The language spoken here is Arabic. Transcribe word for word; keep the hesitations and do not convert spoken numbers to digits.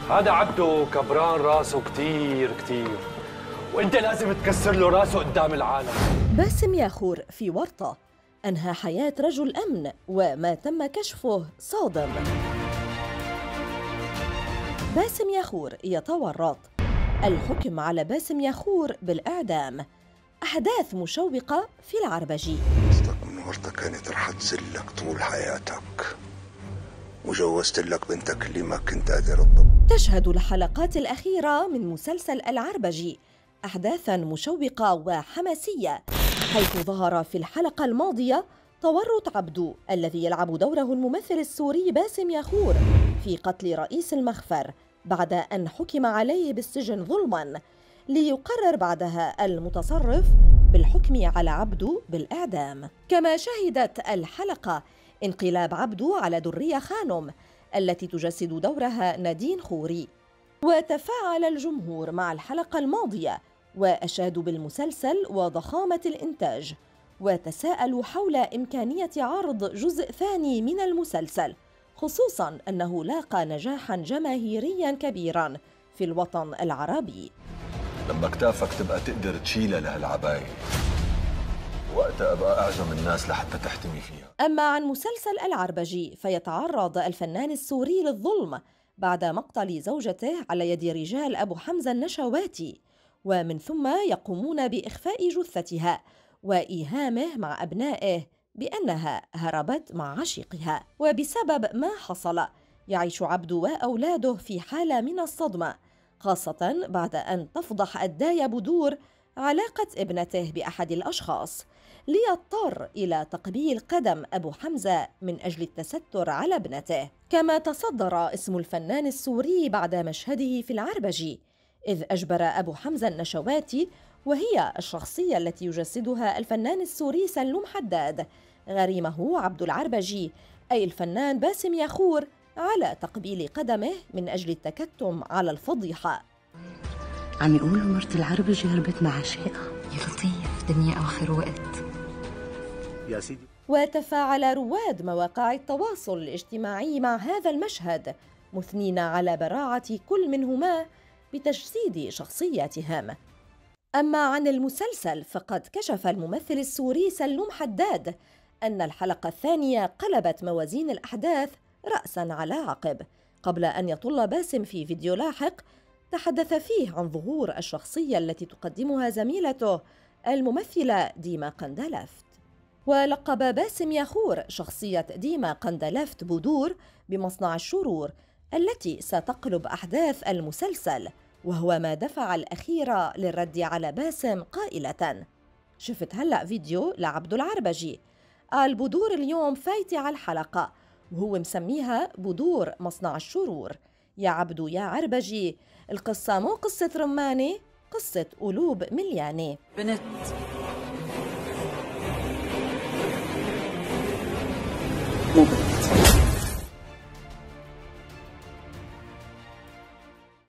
هذا عبده كبران راسه كتير كتير، وانت لازم تكسر له راسه قدام العالم. باسم ياخور في ورطة أنهى حياة رجل أمن وما تم كشفه صادم. باسم ياخور يتورط، الحكم على باسم ياخور بالإعدام، أحداث مشوقة في العربجي. الورطة كانت رح تذلك طول حياتك، وجوزت لك بنتك اللي ما كنت قادر تضبط. تشهد الحلقات الأخيرة من مسلسل العربجي أحداثاً مشوقة وحماسية، حيث ظهر في الحلقة الماضية تورط عبدو الذي يلعب دوره الممثل السوري باسم ياخور في قتل رئيس المخفر بعد أن حكم عليه بالسجن ظلماً، ليقرر بعدها المتصرف بالحكم على عبدو بالإعدام. كما شهدت الحلقة انقلاب عبدو على درية خانم التي تجسد دورها نادين خوري. وتفاعل الجمهور مع الحلقة الماضية وأشادوا بالمسلسل وضخامة الإنتاج، وتساءلوا حول إمكانية عرض جزء ثاني من المسلسل، خصوصاً أنه لاقى نجاحاً جماهيرياً كبيراً في الوطن العربي. لما كتافك تبقى تقدر تشيلها لهالعباية، وقتها أبقى أعظم الناس لحتى تحتمي فيها. أما عن مسلسل العربجي فيتعرض الفنان السوري للظلم بعد مقتل زوجته على يد رجال أبو حمزة النشواتي، ومن ثم يقومون بإخفاء جثتها وإيهامه مع أبنائه بأنها هربت مع عشيقها. وبسبب ما حصل يعيش عبدو وأولاده في حالة من الصدمة، خاصة بعد أن تفضح الداية بدور علاقة ابنته بأحد الأشخاص، ليضطر إلى تقبيل قدم أبو حمزة من أجل التستر على ابنته. كما تصدر اسم الفنان السوري بعد مشهده في العربجي، إذ أجبر أبو حمزة النشواتي، وهي الشخصية التي يجسدها الفنان السوري سلوم حداد، غريمه عبد العربجي أي الفنان باسم ياخور على تقبيل قدمه من أجل التكتم على الفضيحة. عم يقولوا مرت العربجي هربت مع عشيقها. يا لطيف، دنيا آخر وقت يا سيدي. وتفاعل رواد مواقع التواصل الاجتماعي مع هذا المشهد، مثنين على براعة كل منهما بتجسيد شخصياتهم. أما عن المسلسل فقد كشف الممثل السوري سلوم حداد أن الحلقة الثانية قلبت موازين الأحداث رأساً على عقب، قبل أن يطل باسم في فيديو لاحق تحدث فيه عن ظهور الشخصية التي تقدمها زميلته الممثلة ديما قندلفت. ولقب باسم ياخور شخصية ديما قندلفت بدور بمصنع الشرور التي ستقلب أحداث المسلسل، وهو ما دفع الأخيرة للرد على باسم قائلة: شفت هلأ فيديو لعبد العربجي قال بدور اليوم فايتي على الحلقة، وهو مسميها بدور مصنع الشرور. يا عبدو يا عربجي، القصة مو قصة رمانة، قصة قلوب مليانة. بنت مو بنت.